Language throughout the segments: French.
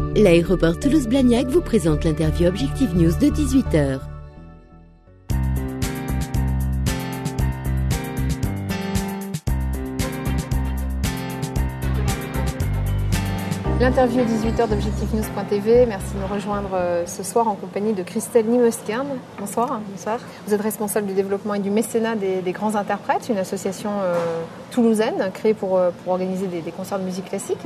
L'aéroport Toulouse-Blagnac vous présente l'interview Objectif News de 18h. L'interview 18h d'objectifnews.tv. Merci de nous rejoindre ce soir en compagnie de Christelle Nimeuskern. Bonsoir. Bonsoir. Vous êtes responsable du développement et du mécénat des grands interprètes, une association toulousaine créée pour organiser des concerts de musique classique.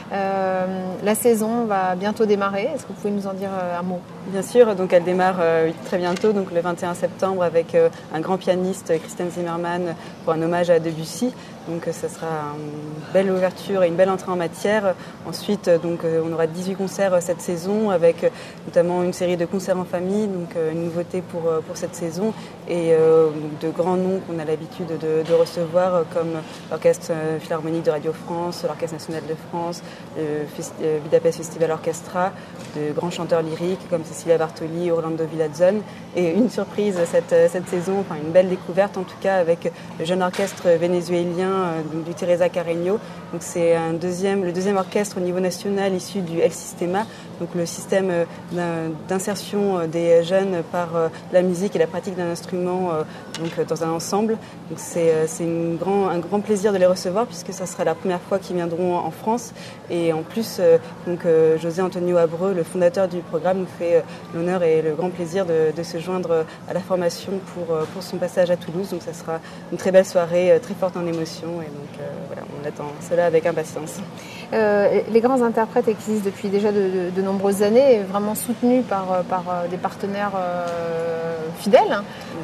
La saison va bientôt démarrer. Est-ce que vous pouvez nous en dire un mot? Bien sûr, donc elle démarre très bientôt, donc le 21 septembre, avec un grand pianiste, Christian Zimmermann, pour un hommage à Debussy. Donc ça sera une belle ouverture et une belle entrée en matière. Ensuite, donc, on aura 18 concerts cette saison, avec notamment une série de concerts en famille, donc une nouveauté pour cette saison, et donc de grands noms qu'on a l'habitude de recevoir, comme l'Orchestre Philharmonique de Radio France, l'Orchestre National de France, le Budapest Festival Orchestra, de grands chanteurs lyriques comme Cecilia Bartoli, Orlando Villazon, et une surprise cette saison, enfin une belle découverte en tout cas, avec le jeune orchestre vénézuélien du Teresa Carreño. Donc c'est le deuxième orchestre au niveau national issu du El Sistema, donc le système d'insertion des jeunes par la musique et la pratique d'un instrument donc dans un ensemble. Donc c'est un grand plaisir de les recevoir, puisque ça sera la première fois qu'ils viendront en France, et en plus José Antonio Abreu, le fondateur du programme, nous fait l'honneur et le grand plaisir de se joindre à la formation pour son passage à Toulouse. Donc ça sera une très belle soirée, très forte en émotion, et donc voilà, on attend cela avec impatience. Les grands interprètes existent depuis déjà de nombreuses années, vraiment soutenus par des partenaires fidèles.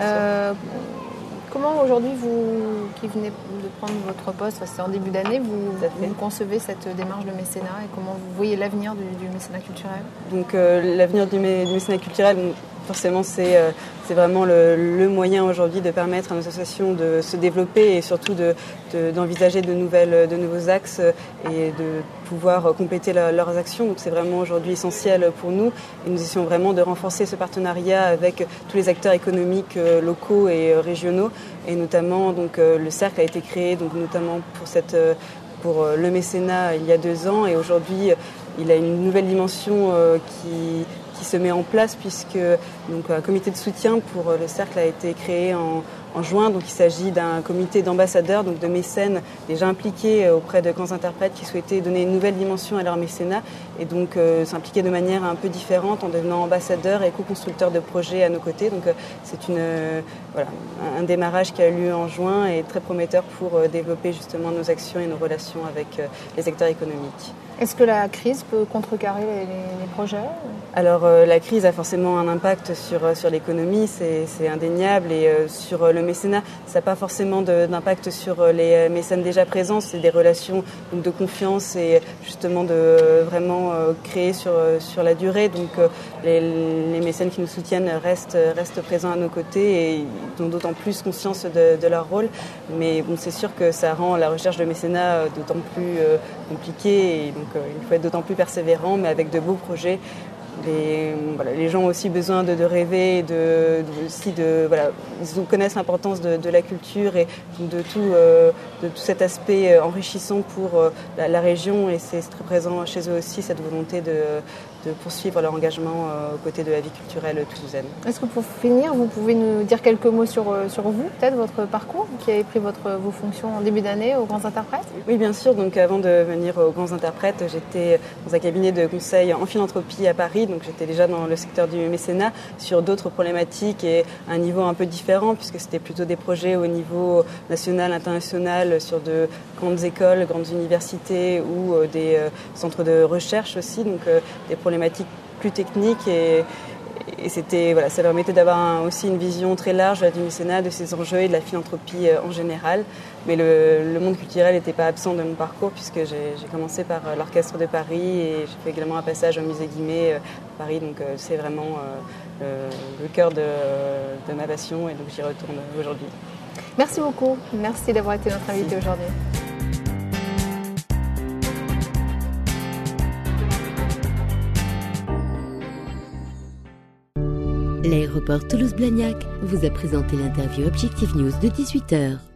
Comment aujourd'hui, vous qui venez de prendre votre poste, c'est en début d'année, vous concevez cette démarche de mécénat, et comment vous voyez l'avenir du mécénat culturel? Donc l'avenir du mécénat culturel, forcément c'est vraiment le moyen aujourd'hui de permettre à nos associations de se développer, et surtout d'envisager de nouveaux axes et de pouvoir compléter leurs actions. Donc c'est vraiment aujourd'hui essentiel pour nous, et nous essayons vraiment de renforcer ce partenariat avec tous les acteurs économiques locaux et régionaux, et notamment donc le cercle a été créé donc notamment pour le mécénat il y a 2 ans, et aujourd'hui il a une nouvelle dimension qui se met en place, puisque donc un comité de soutien pour le cercle a été créé en juin. Donc il s'agit d'un comité d'ambassadeurs, donc de mécènes déjà impliqués auprès de grands interprètes qui souhaitaient donner une nouvelle dimension à leur mécénat, et donc s'impliquer de manière un peu différente en devenant ambassadeurs et co-constructeurs de projets à nos côtés. Donc c'est un démarrage qui a eu lieu en juin, et très prometteur pour développer justement nos actions et nos relations avec les acteurs économiques. Est-ce que la crise peut contrecarrer les projets? Alors la crise a forcément un impact sur l'économie, c'est indéniable, et sur le mécénat, ça n'a pas forcément d'impact sur les mécènes déjà présents. C'est des relations donc, de confiance, et justement de vraiment créer sur la durée. Donc les mécènes qui nous soutiennent restent présents à nos côtés, et ils ont d'autant plus conscience de leur rôle. Mais bon, c'est sûr que ça rend la recherche de mécénat d'autant plus compliquée, et donc il faut être d'autant plus persévérant, mais avec de beaux projets. Les gens ont aussi besoin de rêver, ils connaissent l'importance de la culture et de tout cet aspect enrichissant pour la région, et c'est très présent chez eux aussi, cette volonté de poursuivre leur engagement aux côtés de la vie culturelle toulousaine. Est-ce que pour finir, vous pouvez nous dire quelques mots sur vous, peut-être votre parcours, qui avez pris vos fonctions en début d'année aux grands interprètes? Oui, bien sûr. Donc avant de venir aux grands interprètes, j'étais dans un cabinet de conseil en philanthropie à Paris. Donc j'étais déjà dans le secteur du mécénat sur d'autres problématiques, et à un niveau un peu différent, puisque c'était plutôt des projets au niveau national, international, sur de grandes écoles, grandes universités, ou des centres de recherche aussi, donc des problématiques plus techniques, et ça permettait d'avoir aussi une vision très large du mécénat, de ses enjeux et de la philanthropie en général. Mais le monde culturel n'était pas absent de mon parcours, puisque j'ai commencé par l'Orchestre de Paris, et j'ai fait également un passage au musée Guimet à Paris. Donc c'est vraiment le cœur de ma passion, et donc j'y retourne aujourd'hui. Merci beaucoup. Merci d'avoir été notre invité aujourd'hui. L'aéroport Toulouse-Blagnac vous a présenté l'interview Objectif News de 18h.